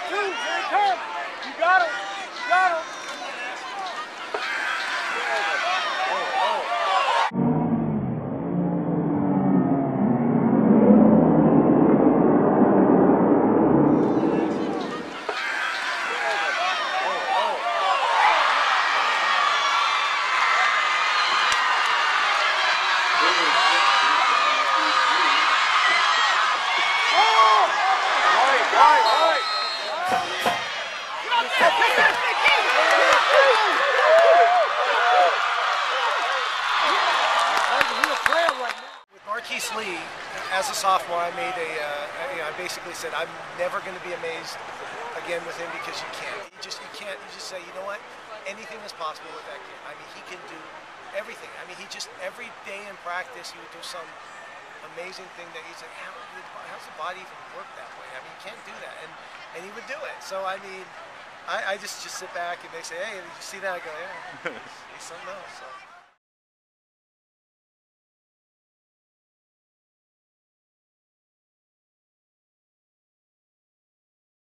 2, here he comes. You got him. You got him. Marqise Lee, as a sophomore, I made I basically said I'm never going to be amazed again with him because you can't. You just say, you know what? Anything is possible with that kid. I mean, he can do everything. I mean, he just every day in practice he would do some amazing thing that he's like, how's the body even work that way? I mean, you can't do that, and he would do it. So I mean, I just sit back and they say, hey, did you see that? I go, yeah, he's something else. So.